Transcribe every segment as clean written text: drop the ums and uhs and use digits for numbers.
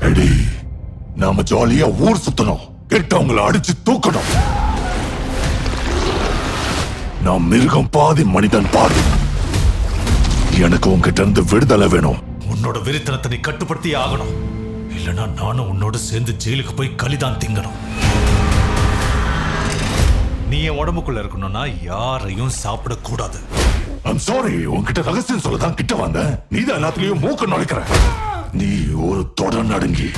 Eddy நாம ஜாலியா ஊர் சுத்தணும், கெட்டவங்களை அடிச்சு தூக்கணும். நான் மிருகம் பாதி மனிதன் பாதி. எனக்கு உன்கிட்ட இருந்து விடுதலை வேணும். உன்னோட வெறித்தனத்தை நீ கட்டுப்படுத்தி ஆகணும், இல்லைன்னா நானும் உன்னோட சேர்ந்து ஜெயிலுக்கு போய் களிதான் திங்கணும். நீ என் உடம்புக்குள்ள இருக்கணும்னா யாரையும் சாப்பிடக்கூடாது. I'm sorry, உன்கிட்ட ரகசியம் சொல்லதான் கிட்ட வந்த. நீதான் எல்லாத்துலயும் மூக்க நுழைக்கிற. நீ ஒரு தொடர் நடுங்கி.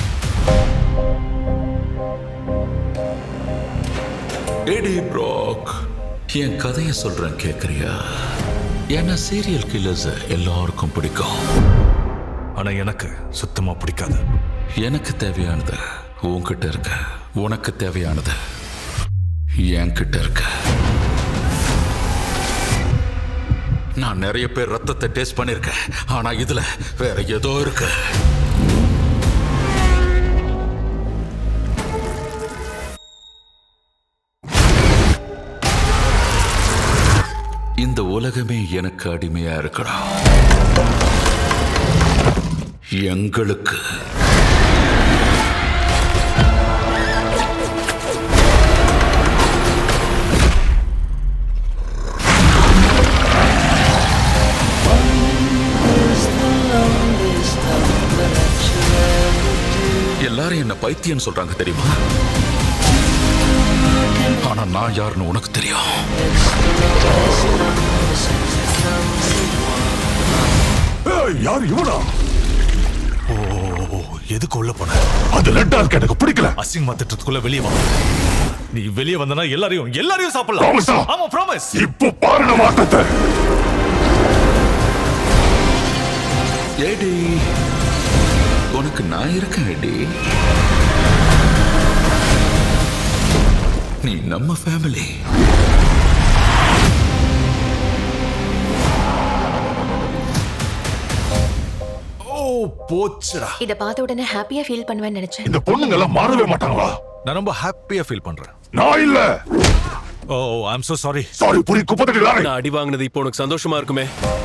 எடி ப்ராக், என் கதையை சொல்றேன் கேக்குறியா? ஏன்னா சீரியல் கில்லர்ஸ் எல்லாருக்கும் பிடிக்கும், ஆனா எனக்கு சுத்தமா பிடிக்காது. எனக்கு தேவையானது உன்கிட்ட இருக்க, உனக்கு தேவையானது என்கிட்ட இருக்க. நான் நிறைய பேர் ரத்தத்தை டேஸ்ட் பண்ணிருக்கேன், ஆனா இதுல வேற ஏதோ இருக்கு. இந்த உலகமே எனக்கு அடிமையா இருக்கணும். எங்களுக்கு எல்லாரும் என்ன பைத்தியம் சொல்றாங்க தெரியுமா? ஆனா நான் யாருன்னு உனக்கு தெரியும். யார் இவனா? ஓ, எதுக்கு உள்ள போன? அது ரெட் டார்க் எனக்கு பிடிக்கல. அசிங்கமா திட்டத்துக்குள்ள வெளியே வா. நீ வெளியே வந்தனா எல்லாரையும் சாப்பிடலாம். ஆமா, ப்ராமிஸ். இப்போ பாருங்க மாட்டத்தை. ஏடி, உனக்கு நான் இருக்கேன் ஏடி. நீ நம்ம ஃபேமிலி. போச்சுடா. இத பார்த்த உடனே ஹாப்பியா ஃபீல் பண்ணுவேன்னு நினைச்சேன். இந்த பொண்ணுங்க எல்லாம் மாறவே மாட்டாங்களா? நான் ரொம்ப ஹாப்பியா ஃபீல் பண்றேன். நான் இல்ல. Oh, I am so sorry. Sorry புரி குப்பத்தடி லாரி. நான் அடி வாங்குனது இப்போ உனக்கு சந்தோஷமா இருக்குமே?